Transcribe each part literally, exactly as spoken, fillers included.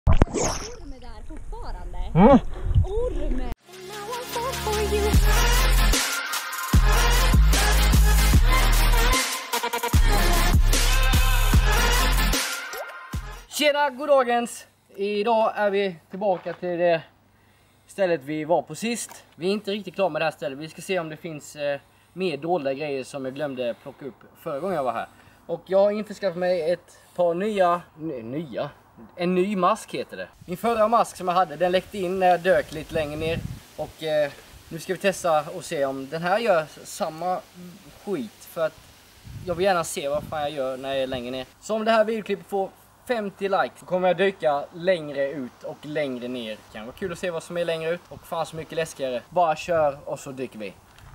Orm är där fortfarande. Mm. Orm! Tjena, goddagens! Idag är vi tillbaka till det stället vi var på sist. Vi är inte riktigt klara med det här stället. Vi ska se om det finns eh, mer dolda grejer som jag glömde plocka upp förra gången jag var här. Och jag har införskaffat mig ett par nya, nya, en ny mask heter det. Min förra mask som jag hade, den läckte in när jag dök lite längre ner. Och eh, nu ska vi testa och se om den här gör samma skit. För att jag vill gärna se vad fan jag gör när jag är längre ner. Så om det här videoklippet får femtio likes så kommer jag dyka längre ut och längre ner. Det kan vara kul att se vad som är längre ut och fan så mycket läskigare. Bara kör och så dyker vi.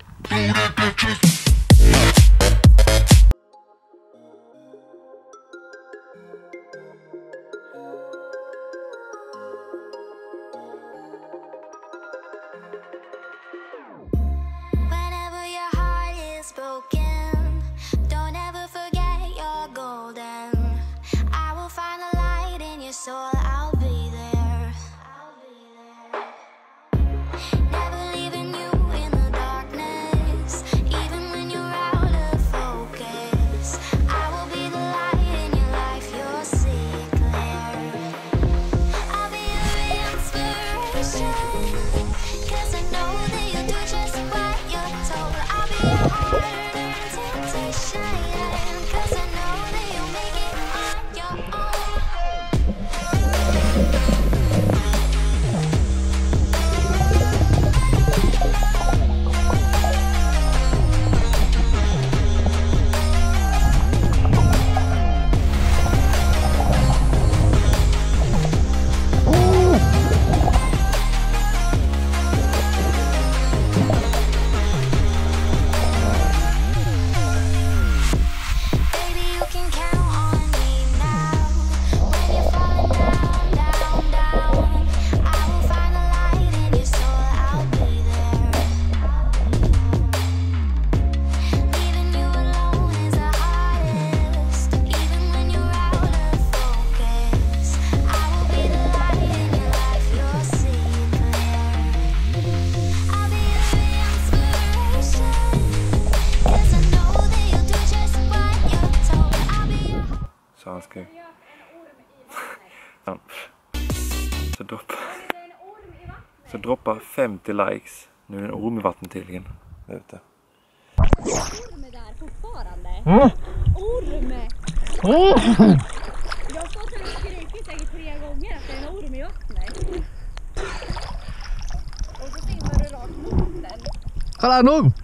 So I'll be there. I'll be there. Never leaving you in the darkness, even when you're out of focus. I will be the light in your life, you'll see it clear. I'll be your inspiration, cause I know that you'll do just what you're told. I'll be your harder temptation, cause I know that you'll make it on your own. Så han ska så droppa så droppa femtio likes. Nu är det en orm i vattnet tydligen ute. Orm är där fortfarande. Mm. Orm! Mm. Jag har fått en skrikit säkert tre gånger att det är en orm i vattnet. Och så simmar du rakt mot den. Kolla en orm!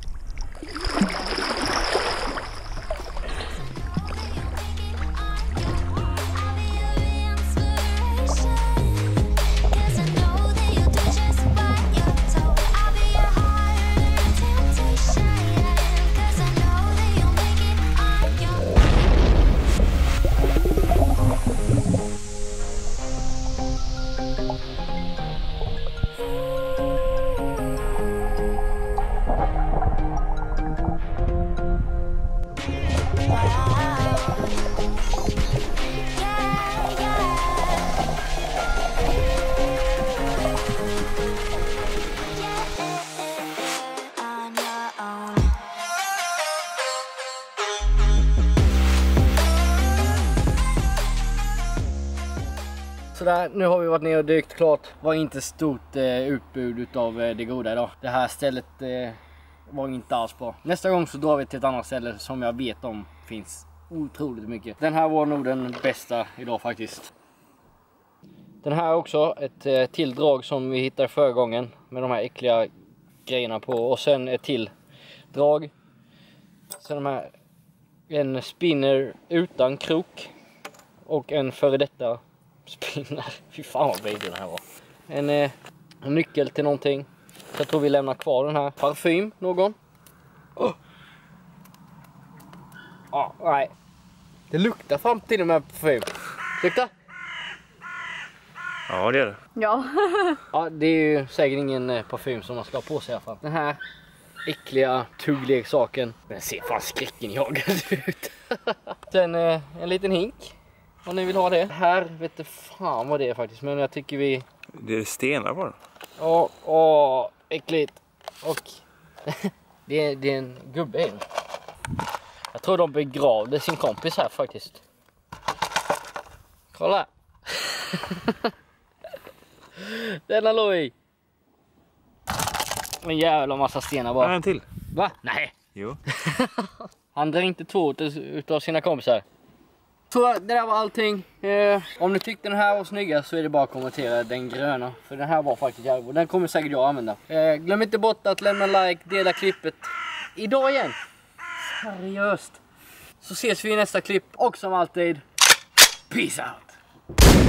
Sådär, nu har vi varit ner och dykt klart. Var inte stort eh, utbud utav eh, det goda idag. Det här stället eh, var inte alls bra. Nästa gång så drar vi till ett annat ställe som jag vet om finns otroligt mycket. Den här var nog den bästa idag faktiskt. Den här också, ett eh, till drag som vi hittade förra gången med de här äckliga grejerna på. Och sen ett till drag. Sen de här, en spinner utan krok och en före detta spinner. Fy fan vad baby den här var. En, eh, en nyckel till någonting. Så jag tror vi lämnar kvar den här. Parfym, någon? Oh. Ah, nej. Det luktar fram till och med parfym. Lukta? Ja, det är det. Ja. Ja, det är ju säkert ingen eh, parfym som man ska ha på sig i alla fall. Den här äckliga tuggleksaken. Den ser fan skräcken jagad ut. Sen eh, en liten hink. Om ni vill ha det. Här vet du fan vad det är faktiskt. Men jag tycker vi... Det är stenar på den. Åh, åh, äckligt. Och det, är, det är en gubbe in. Jag tror de begravde sin kompis här faktiskt. Kolla. Denna låg i. En jävla massa stenar bara. Ja, en till. Va? Nej. Jo. Han dränkte två utav sina kompisar. Så det där var allting. Eh, om ni tyckte den här var snygga så är det bara att kommentera den gröna. För den här var faktiskt jävla. Den kommer säkert jag använda. Eh, glöm inte bort att lämna like, dela klippet. Idag igen. Seriöst. Så ses vi i nästa klipp. Och som alltid, peace out.